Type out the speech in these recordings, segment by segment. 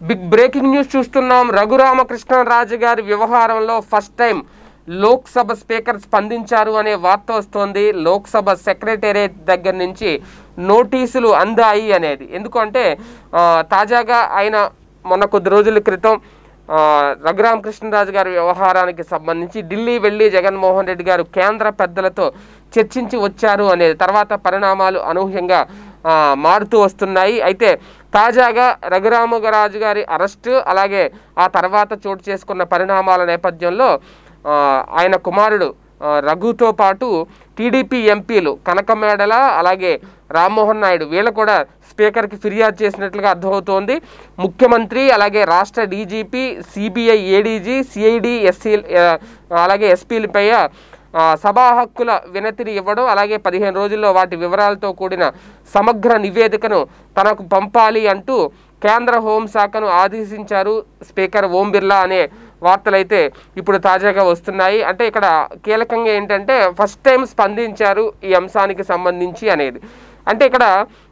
Big breaking news చూస్తున్నాం. రఘురామకృష్ణరాజు గారి వ్యవహారంలో ఫస్ట్ టైం లోక్సభ స్పీకర్ స్పందించారు అనే వార్త వస్తోంది. లోక్సభ సెక్రటేరియట్ దగ్గర నుంచి నోటీసులు అందాయి అనేది. ఎందుకంటే తాజాగా ఆయన మొన్న కొద్ది రోజుల క్రితం రఘురామకృష్ణరాజు గారి వ్యవహారానికి సంబంధించి ఢిల్లీ వెళ్ళి జగన్మోహన్ రెడ్డి గారు కేంద్ర పెద్దలతో చర్చించి వచ్చారు అనేది తర్వాత పరిణామాలు అనూహ్యంగా మారుతూ వస్తున్నాయి. అయితే తాజాగా రఘురామరాజు గారి అరెస్టు అలాగే ఆ తర్వాత చోటు చేసుకున్న పరిణామాల నేపథ్యంలో ఆయన కుమారుడు రఘుతో పాటు టీడీపీ ఎంపీలు కనకమేడల అలాగే రామ్మోహన్ నాయుడు వీళ్ళు కూడా స్పీకర్కి ఫిర్యాదు చేసినట్లుగా అర్థమవుతోంది. ముఖ్యమంత్రి అలాగే రాష్ట్ర DGP, CBI ADG, CID, SC అలాగే ఎస్పీలపై సభా హక్కుల వినతిని ఇవ్వడం అలాగే 15 రోజుల్లో వాటి వివరాలతో కూడిన సమగ్ర నివేదికను తనకు పంపాలి అంటూ కేంద్ర హోంశాఖను ఆదేశించారు స్పీకర్ ఓం బిర్లా అనే వార్తలైతే ఇప్పుడు తాజాగా వస్తున్నాయి. అంటే ఇక్కడ కీలకంగా ఏంటంటే ఫస్ట్ టైం స్పందించారు ఈ అంశానికి సంబంధించి అనేది. అంటే ఇక్కడ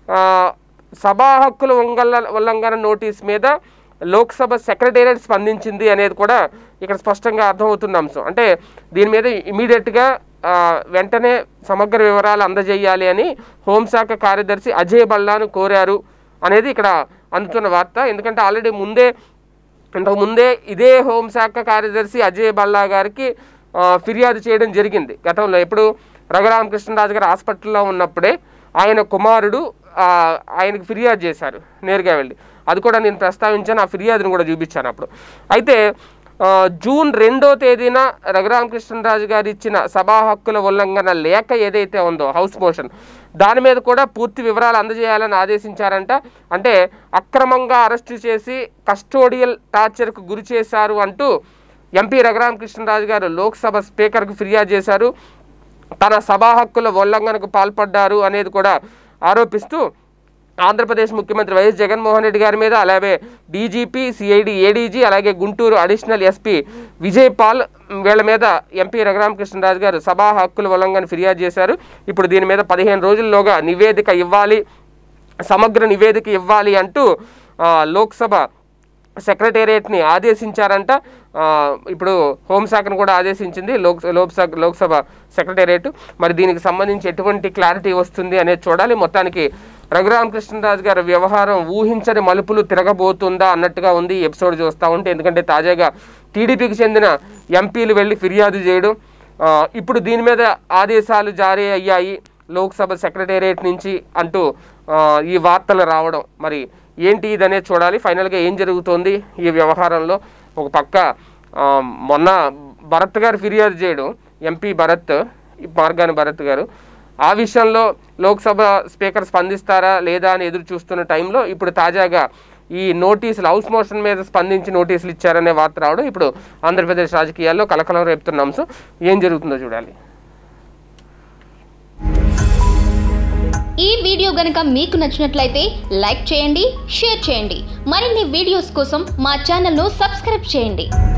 సభా హక్కుల ఉల్లంఘన నోటీస్ మీద లోక్సభ సెక్రటేరియట్ స్పందించింది అనేది కూడా ఇక్కడ స్పష్టంగా అర్థమవుతున్న అంశం. అంటే దీని మీద ఇమీడియట్గా వెంటనే సమగ్ర వివరాలు అందజేయాలి అని హోంశాఖ కార్యదర్శి అజయ్ భల్లాను కోరారు అనేది ఇక్కడ అందుతున్న వార్త. ఎందుకంటే ఆల్రెడీ ఇంతకుముందే ఇదే హోంశాఖ కార్యదర్శి అజయ్ భల్లా గారికి ఫిర్యాదు చేయడం జరిగింది గతంలో. ఎప్పుడు రఘురామకృష్ణరాజు గారు హాస్పిటల్లో ఉన్నప్పుడే ఆయన కుమారుడు ఆయనకు ఫిర్యాదు చేశారు నేరుగా వెళ్ళి. అది కూడా నేను ప్రస్తావించాను, ఆ ఫిర్యాదును కూడా చూపించాను అప్పుడు. అయితే జూన్ 2వ తేదీన రఘురామకృష్ణరాజు గారు ఇచ్చిన సభా హక్కుల ఉల్లంఘన లేఖ ఏదైతే ఉందో హౌస్ మోషన్ దాని మీద కూడా పూర్తి వివరాలు అందజేయాలని ఆదేశించారంట. అంటే అక్రమంగా అరెస్టు చేసి కస్టోడియల్ టార్చర్కు గురి చేశారు అంటూ ఎంపీ రఘురామకృష్ణరాజు గారు లోక్సభ స్పీకర్కు ఫిర్యాదు చేశారు. తన సభా హక్కుల ఉల్లంఘనకు పాల్పడ్డారు అనేది కూడా ఆరోపిస్తూ ఆంధ్రప్రదేశ్ ముఖ్యమంత్రి వైఎస్ జగన్మోహన్ రెడ్డి గారి మీద అలాగే డీజీపీ, సిఐడి, ఏడీజీ అలాగే గుంటూరు అడిషనల్ ఎస్పీ విజయ్ పాల్ వీళ్ళ మీద ఎంపీ రఘురామకృష్ణరాజు గారు సభా హక్కుల ఉల్లంఘన ఫిర్యాదు చేశారు. ఇప్పుడు దీని మీద 15 రోజుల్లోగా నివేదిక ఇవ్వాలి, సమగ్ర నివేదిక ఇవ్వాలి అంటూ లోక్సభ సెక్రటేరియట్ని ఆదేశించారంట. ఇప్పుడు హోంశాఖను కూడా ఆదేశించింది లోక్సభ సెక్రటేరియట్. మరి దీనికి సంబంధించి ఎటువంటి క్లారిటీ వస్తుంది అనేది చూడాలి. మొత్తానికి రఘురామకృష్ణరాజు గారి వ్యవహారం ఊహించని మలుపులు తిరగబోతుందా అన్నట్టుగా ఉంది ఈ ఎపిసోడ్ చూస్తూ ఉంటే. ఎందుకంటే తాజాగా టీడీపీకి చెందిన ఎంపీలు వెళ్ళి ఫిర్యాదు చేయడం, ఇప్పుడు దీని మీద ఆదేశాలు జారీ అయ్యాయి లోక్సభ సెక్రటేరియట్ నుంచి అంటూ ఈ వార్తలు రావడం, మరి ఏంటి ఇదనే చూడాలి. ఫైనల్గా ఏం జరుగుతోంది ఈ వ్యవహారంలో. ఒక పక్క మొన్న భరత్ గారు ఫిర్యాదు చేయడం, ఎంపీ మార్గాని భరత్ గారు, ఆ విషయంలో లోక్సభ స్పీకర్ స్పందిస్తారా లేదా అని ఎదురు చూస్తున్న టైంలో ఇప్పుడు తాజాగా ఈ నోటీసులు హౌస్ మోషన్ మీద స్పందించి నోటీసులు ఇచ్చారనే వార్త రావడం ఇప్పుడు ఆంధ్రప్రదేశ్ రాజకీయాల్లో కలకలం రేపుతున్న అంశం. ఏం జరుగుతుందో చూడాలి. ఈ వీడియో గనుక మీకు నచ్చినట్లయితే లైక్ చేయండి, షేర్ చేయండి. మరిన్ని వీడియోస్ కోసం మా ఛానల్ను సబ్స్క్రైబ్ చేయండి.